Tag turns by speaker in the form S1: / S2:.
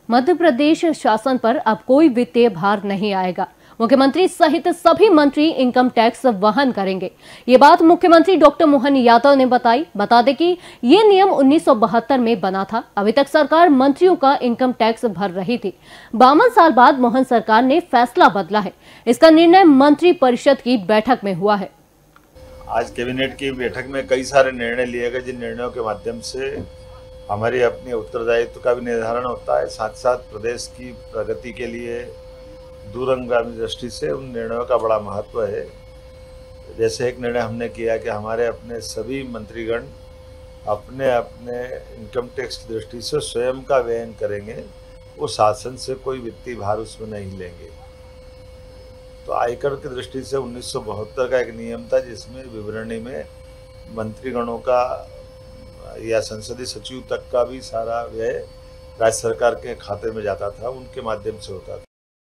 S1: मध्य प्रदेश शासन पर अब कोई वित्तीय भार नहीं आएगा। मुख्यमंत्री सहित सभी मंत्री इनकम टैक्स वहन करेंगे। ये बात मुख्यमंत्री डॉक्टर मोहन यादव ने बताई। बता दें कि ये नियम 1972 में बना था। अभी तक सरकार मंत्रियों का इनकम टैक्स भर रही थी। 52 साल बाद मोहन सरकार ने फैसला बदला है। इसका निर्णय मंत्री परिषद की बैठक में हुआ है।
S2: आज कैबिनेट की बैठक में कई सारे निर्णय लिए गए, जिन निर्णयों के माध्यम से हमारी अपने उत्तरदायित्व का भी निर्धारण होता है, साथ साथ प्रदेश की प्रगति के लिए दूरगामी दृष्टि से उन निर्णयों का बड़ा महत्व है। जैसे एक निर्णय हमने किया कि हमारे अपने सभी मंत्रीगण अपने अपने इनकम टैक्स की दृष्टि से स्वयं का व्ययन करेंगे, वो शासन से कोई वित्तीय भार उसमें नहीं लेंगे। तो आयकर की दृष्टि से 1972 का एक नियम था, जिसमें विवरणी में मंत्रीगणों का या संसदीय सचिव तक का भी सारा व्यय राज्य सरकार के खाते में जाता था, उनके माध्यम से होता था।